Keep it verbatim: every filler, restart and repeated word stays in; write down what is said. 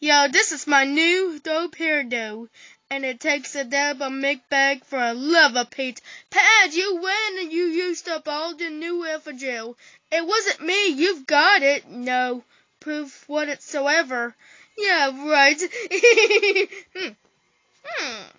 Yo, this is my new dope hairdo, and it takes a dab of McBag for a love of Pete. Pad, you win and you used up all the new Effergel. It wasn't me, you've got it. No proof whatsoever. Yeah, right. hmm. Hmm.